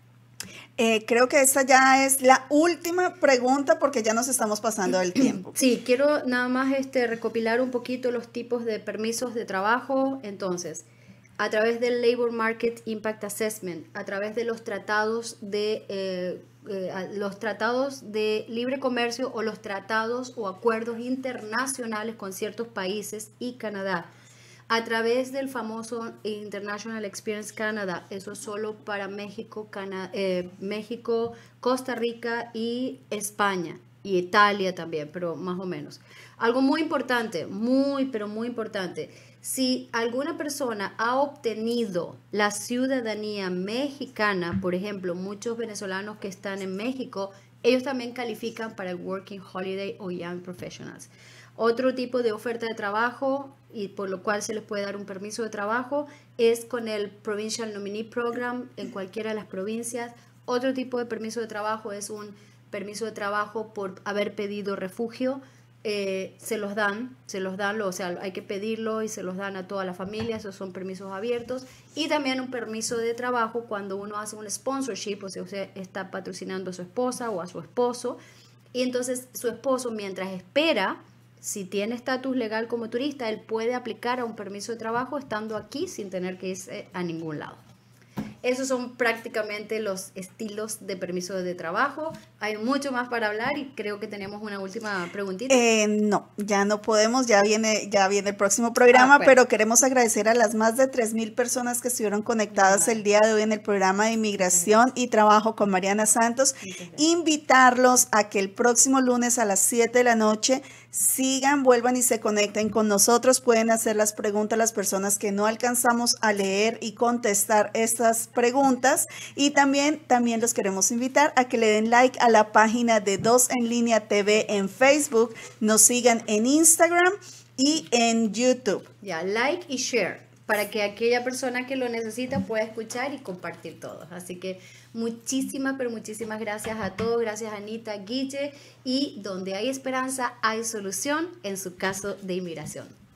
Speaker 3: Eh, creo que esta ya es la última pregunta porque ya nos estamos pasando del tiempo.
Speaker 2: Sí, quiero nada más este, recopilar un poquito los tipos de permisos de trabajo. Entonces, a través del Labor Market Impact Assessment, a través de los tratados de eh, eh, los tratados de libre comercio o los tratados o acuerdos internacionales con ciertos países y Canadá, a través del famoso International Experience Canada, eso es solo para México, Cana eh, México, Costa Rica y España, y Italia también, pero más o menos. Algo muy importante, muy, pero muy importante, si alguna persona ha obtenido la ciudadanía mexicana, por ejemplo, muchos venezolanos que están en México, ellos también califican para el Working Holiday o Young Professionals. Otro tipo de oferta de trabajo y por lo cual se les puede dar un permiso de trabajo es con el Provincial Nominee Program en cualquiera de las provincias. Otro tipo de permiso de trabajo es un permiso de trabajo por haber pedido refugio. Eh, se los dan, se los dan, o sea, hay que pedirlo y se los dan a toda la familia, esos son permisos abiertos. Y también un permiso de trabajo cuando uno hace un sponsorship, o sea, usted está patrocinando a su esposa o a su esposo, y entonces su esposo, mientras espera, si tiene estatus legal como turista, él puede aplicar a un permiso de trabajo estando aquí sin tener que irse a ningún lado. Esos son prácticamente los estilos de permiso de trabajo. Hay mucho más para hablar y creo que tenemos una última preguntita.
Speaker 3: Eh, no, ya no podemos, ya viene, ya viene el próximo programa, ah, bueno. Pero queremos agradecer a las más de tres mil personas que estuvieron conectadas el día de hoy en el programa de Inmigración y Trabajo con Mariana Santos. Invitarlos a que el próximo lunes a las siete de la noche sigan, vuelvan y se conecten con nosotros. Pueden hacer las preguntas a las personas que no alcanzamos a leer y contestar estas preguntas. Y también, también los queremos invitar a que le den like a la página de Dos en Línea T V en Facebook, nos sigan en Instagram y en YouTube.
Speaker 2: Ya, like y share, para que aquella persona que lo necesita pueda escuchar y compartir todo. Así que muchísimas, pero muchísimas gracias a todos. Gracias Anita, Guille, y donde hay esperanza hay solución en su caso de inmigración.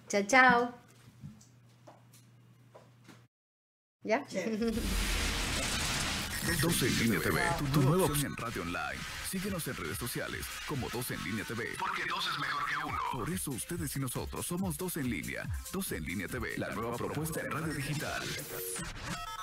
Speaker 2: Chao, chao. ¿Ya?
Speaker 4: doce en línea T V, tu nueva opción en radio online. Síguenos en redes sociales como doce en línea T V. Porque dos es mejor que uno. Por eso ustedes y nosotros somos doce en línea. doce en línea T V, la nueva propuesta en radio digital.